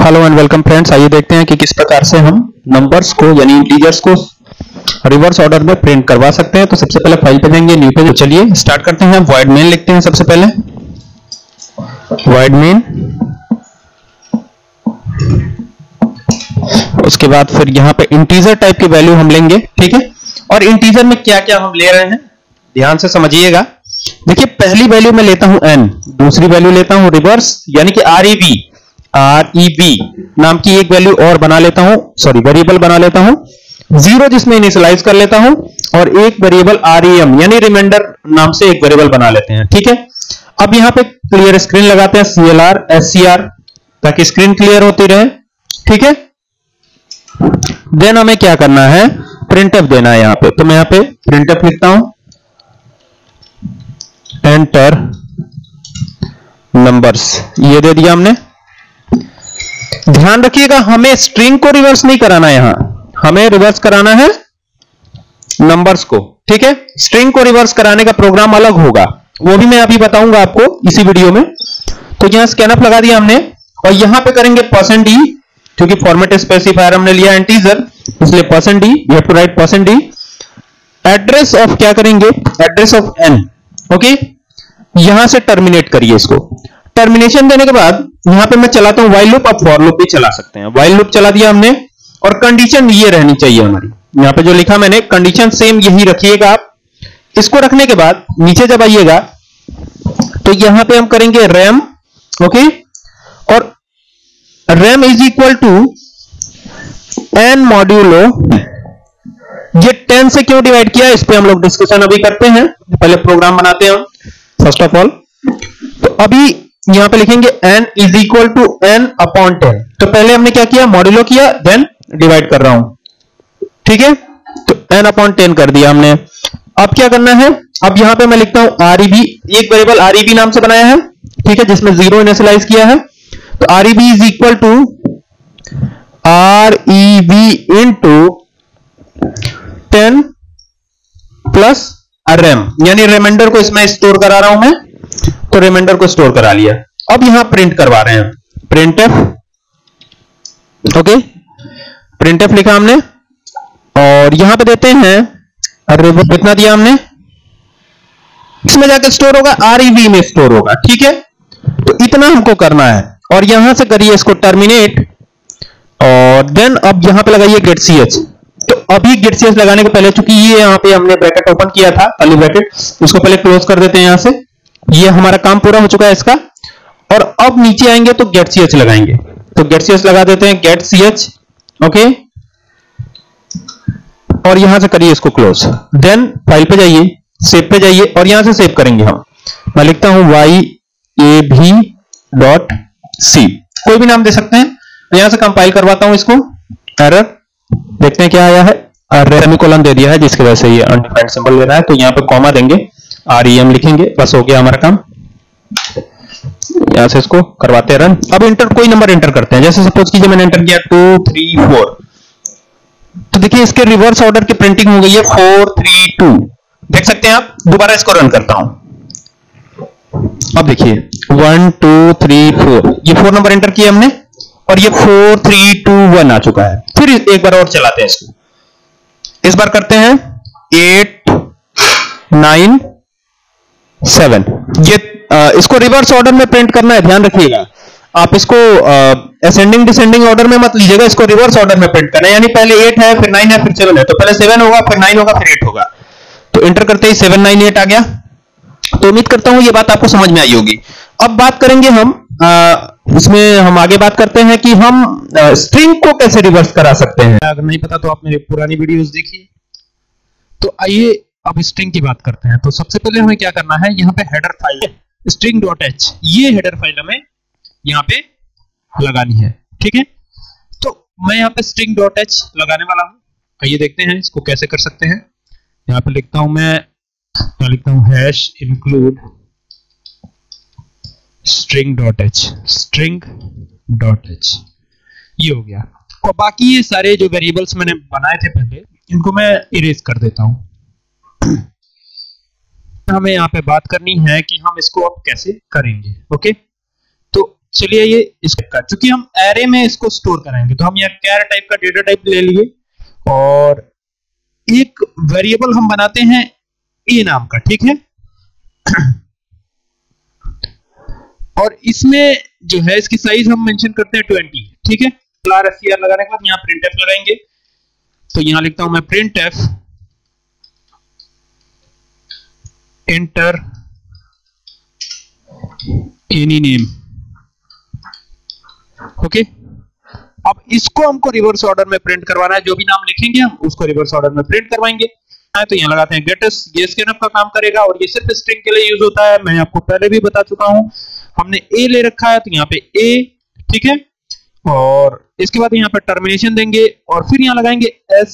Hello and welcome friends, आइए देखते हैं कि किस प्रकार से हम नंबर्स को यानी इंटीजर्स को रिवर्स ऑर्डर में प्रिंट करवा सकते हैं। तो सबसे पहले फाइल पे जाएंगे, न्यू पे। चलिए स्टार्ट करते हैं। वॉइड मेन लिखते हैं सबसे पहले, वॉइड मेन। उसके बाद फिर यहाँ पे इंटीजर टाइप की वैल्यू हम लेंगे, ठीक है। और इंटीजर में क्या क्या हम ले रहे हैं ध्यान से समझिएगा। देखिए पहली वैल्यू में लेता हूं n, दूसरी वैल्यू लेता हूं रिवर्स यानी कि REB नाम की एक वैल्यू और बना लेता हूं, सॉरी वेरिएबल बना लेता हूं, 0 जिसमें इनिशियलाइज कर लेता हूं, और एक वेरिएबल REM यानी रिमाइंडर नाम से एक वेरिएबल बना लेते हैं, ठीक है। अब यहां पे क्लियर स्क्रीन लगाते हैं, CLR SCR, ताकि स्क्रीन क्लियर होती रहे, ठीक है। देन हमें क्या करना है, प्रिंटफ देना है यहां पे। तो मैं यहां पे प्रिंटफ लिखता हूं, एंटर नंबर्स, ये दे दिया हमने। ध्यान रखिएगा हमें स्ट्रिंग को रिवर्स नहीं कराना, यहां हमें रिवर्स कराना है नंबर्स को, ठीक है। स्ट्रिंग को रिवर्स कराने का प्रोग्राम अलग होगा, वो भी मैं अभी बताऊंगा आपको इसी वीडियो में। तो यहां स्कैनअप लगा दिया हमने, और यहां पे करेंगे %d, क्योंकि फॉर्मेट स्पेसिफायर हमने लिया इंटीजर, इसलिए %d, you have to write %d। Address of क्या करेंगे, एड्रेस ऑफ n, ओके। यहां से टर्मिनेट करिए इसको। टर्मिनेशन देने के बाद यहां पे मैं चलाता हूं व्हाइल लूप, अब फॉर लूप भी चला सकते हैं। व्हाइल लूप चला दिया हमने, और कंडीशन ये रहनी चाहिए हमारी, यहां पे जो लिखा मैंने कंडीशन सेम यही रखिएगा आप। इसको रखने के बाद नीचे जब आइएगा तो यहां पे हम करेंगे रैम, ओके, और ram is equal to n modulo. ये 10 से क्यों डिवाइड किया, इस पे हम लोग डिस्कशन अभी करते हैं, पहले प्रोग्राम बनाते हैं फर्स्ट ऑफ ऑल। तो अभी यहां पे लिखेंगे n is equal to n upon 10। तो पहले हमने क्या किया, मॉड्यूलो किया, देन डिवाइड कर रहा हूं, ठीक है। तो n अपॉन 10 कर दिया हमने। अब क्या करना है, अब यहां पे मैं लिखता हूं REB, एक वेरिएबल REB नाम से बनाया है, ठीक है, जिसमें 0 इनिशियलाइज किया है। तो REB is equal to REB into 10 plus ram, यानी रिमाइंडर को इसमें स्टोर करा रहा हूं मैं, तो रिमाइंडर को स्टोर करा लिया। अब यहां प्रिंट करवा रहे हैं, प्रिंटफ, ओके, प्रिंटफ लिखा हमने, और यहां पे देते हैं कितना दिया हमने, इसमें जाकर स्टोर होगा, REB में स्टोर होगा, ठीक है। तो इतना हमको करना है, और यहां से करिए इसको टर्मिनेट, और देन अब यहां पे लगाइए गेट ch। तो अभी गेट ch लगाने के पहले, चूंकि ये यहां पे हमने ब्रैकेट ओपन किया था, कर्ली ब्रैकेट, उसको पहले क्लोज कर देते हैं यहां से। ये हमारा काम पूरा हो चुका है इसका। और अब नीचे आएंगे तो गेट ch लगाएंगे, तो गेट ch लगा देते हैं, गेट ch, ओके, और यहां से करिए इसको क्लोज। देन फाइल पे जाइए, सेव पे जाइए, और यहां से सेव करेंगे हम। मैं लिखता हूं yab.c, कोई भी नाम दे सकते हैं। यहां से कंपाइल करवाता हूं इसको, एरर देखते हैं क्या आया है, सेमीकोलन दे दिया है जिसकी वजह से ये अनडिफाइंड सिंबल दे रहा है। तो यहां पे कॉमा देंगे, REM लिखेंगे, बस हो गया हमारा काम। यहां से इसको करवाते हैं रन। अब इंटर, कोई नंबर एंटर करते हैं, जैसे सपोज कीजिए मैंने एंटर किया 2 3 4, तो देखिए इसके रिवर्स ऑर्डर की प्रिंटिंग हो गई है 4 3 2, देख सकते हैं आप। दोबारा इसको रन करता हूं, अब देखिए 1 2 3 4, ये 4 नंबर एंटर किए हमने, और ये 4 3 2 1 आ चुका है। फिर एक बार और चलाते हैं इसको, इस बार करते हैं 8 9 7। ये इसको रिवर्स ऑर्डर में प्रिंट करना है, ध्यान रखिएगा। आप इसको असेंडिंग डिसेंडिंग ऑर्डर में मत लीजिएगा, इसको रिवर्स ऑर्डर में प्रिंट करना है, यानी पहले 8 है, फिर 9 है, फिर 7 है। तो पहले 7 होगा, फिर 9 होगा, फिर 8 होगा। तो एंटर करते ही 7 9 8 आ गया। तो उम्मीद करता हूं ये बात आपको समझ में आई होगी। अब बात करेंगे हम, इसमें हम आगे बात करते हैं कि हम स्ट्रिंग को कैसे रिवर्स करा सकते हैं। अगर नहीं पता तो आप मेरी पुरानी वीडियोस देखिए। तो आइए अब स्ट्रिंग की बात करते हैं। तो सबसे पहले हमें क्या करना है, यहाँ पे हेडर फाइल string.h, ये हेडर फाइल हमें यहाँ पे लगानी है, ठीक है। तो मैं यहाँ पे string.h लगाने वाला हूं। आइए देखते हैं इसको कैसे कर सकते हैं। यहाँ पे लिखता हूं मैं, लिखता हूं #include string.h, string.h, ये हो गया। और बाकी ये सारे जो वेरिएबल्स मैंने बनाए थे पहले, इनको मैं इरेज कर देता हूं। हमें यहाँ पे बात करनी है कि हम इसको अब कैसे करेंगे, ओके। तो चलिए ये इसका, चूंकि हम एरे में इसको स्टोर कराएंगे तो हम यहाँ कैर टाइप का डेटा टाइप ले लिए और एक वेरिएबल हम बनाते हैं ए नाम का, ठीक है। और इसमें जो है इसकी साइज हम मेंशन करते हैं 20, ठीक है। SCR लगाने के बाद यहाँ printf लगाएंगे, तो यहाँ लिखता हूं मैं printf enter any name, okay. अब इसको हमको रिवर्स ऑर्डर में प्रिंट करवाना है, जो भी नाम लिखेंगे हम उसको रिवर्स ऑर्डर में प्रिंट करवाएंगे। तो यहाँ लगाते हैं गेटस, ये स्कैनफ का काम करेगा और ये सिर्फ स्ट्रिंग के लिए यूज होता है, मैं आपको पहले भी बता चुका हूं। हमने ए ले रखा है तो यहाँ पे ए, ठीक है। और इसके बाद यहाँ पे टर्मिनेशन देंगे और फिर यहाँ लगाएंगे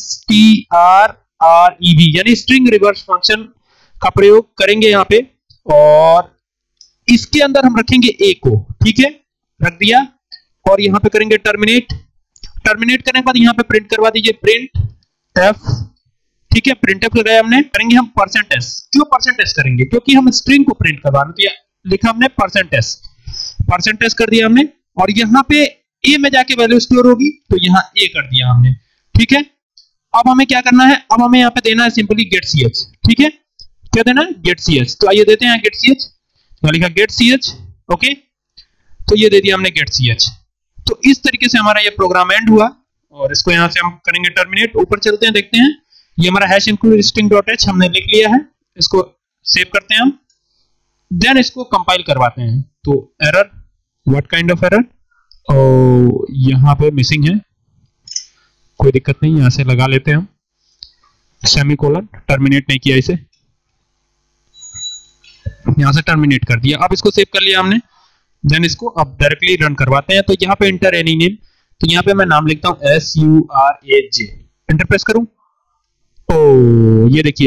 strrev, यानी स्ट्रिंग रिवर्स फंक्शन का प्रयोग करेंगे यहाँ पे, और इसके अंदर हम रखेंगे ए को, ठीक है, रख दिया। और यहाँ पे करेंगे टर्मिनेट करने के बाद यहाँ पे प्रिंट करवा दीजिए printf, ठीक है। printf लगाया हमने, करेंगे हम %s। क्यों %s करेंगे? क्योंकि हम स्ट्रिंग को प्रिंट करवा रहे हैं, लिखा हमने %s कर दिया हमने। और यहाँ पे ए में जाके वैल्यू स्टोर होगी तो यहाँ ए कर दिया हमने, ठीक है। अब हमें क्या करना है, अब हमें यहाँ पे देना है सिंपली गेट ch, ठीक है। क्या देना है? Get ch। तो आइए देते हैं गेट ch, तो लिखा गेट ch, ओके। तो ये दे दिया हमने गेट ch। तो इस तरीके से हमारा ये प्रोग्राम एंड हुआ और इसको यहाँ से हम करेंगे टर्मिनेट। ऊपर चलते हैं, देखते हैं, ये हमारा हैश इंक्लूड string.h हमने लिख लिया है, इसको सेव करते हैं हम, देन इसको कंपाइल करवाते हैं। तो error, what kind of error, यहाँ पे मिसिंग है, कोई दिक्कत नहीं, यहां से लगा लेते हैं हम सेमीकोलन, टर्मिनेट नहीं किया इसे, यहां से टर्मिनेट कर दिया। अब इसको सेव कर लिया हमने, देन इसको अब डायरेक्टली रन करवाते हैं। तो यहाँ पे इंटर एनी नेम, तो यहाँ पे मैं नाम लिखता हूं SURAJ, इंटर प्रेस करूं तो ये देखिए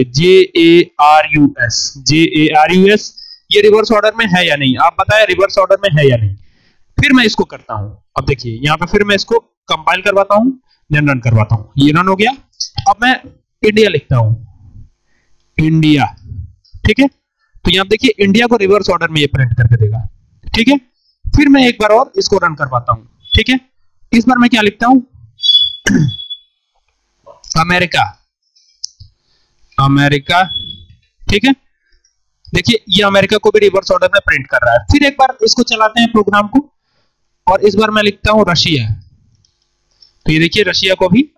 JARUS, ये रिवर्स ऑर्डर में है या नहीं, आप बताएं रिवर्स ऑर्डर में है या नहीं। फिर मैं इसको करता हूं, अब देखिए यहाँ पे फिर मैं इसको कंपाइल करवाता हूं, देन रन करवाता हूं, ये रन हो गया। अब मैं इंडिया लिखता हूं, इंडिया, ठीक है। तो यहाँ देखिए इंडिया को रिवर्स ऑर्डर में ये प्रिंट करके देगा, ठीक है। फिर मैं एक बार और इसको रन करवाता हूं, ठीक है। इस बार मैं क्या लिखता हूं, अमेरिका, ठीक है। देखिए ये अमेरिका को भी रिवर्स ऑर्डर में प्रिंट कर रहा है। फिर एक बार इसको चलाते हैं प्रोग्राम को, और इस बार मैं लिखता हूं रशिया, तो ये देखिए रशिया को भी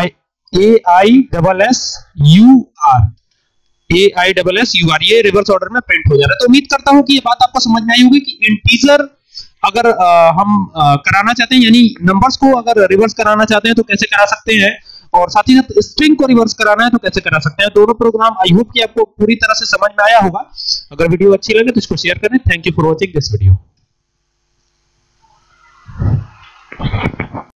AISSUR, ये रिवर्स ऑर्डर में प्रिंट हो जा रहा है। तो उम्मीद करता हूं कि ये बात आपको समझ में आई होगी कि इंटीजर अगर हम कराना चाहते हैं, यानी नंबर्स को अगर रिवर्स कराना चाहते हैं तो कैसे करा सकते हैं, और साथ ही साथ स्ट्रिंग को रिवर्स कराना है तो कैसे करा सकते हैं। दोनों प्रोग्राम आई होप कि आपको पूरी तरह से समझ में आया होगा। अगर वीडियो अच्छी लगे तो इसको शेयर करें। Thank you for watching this video.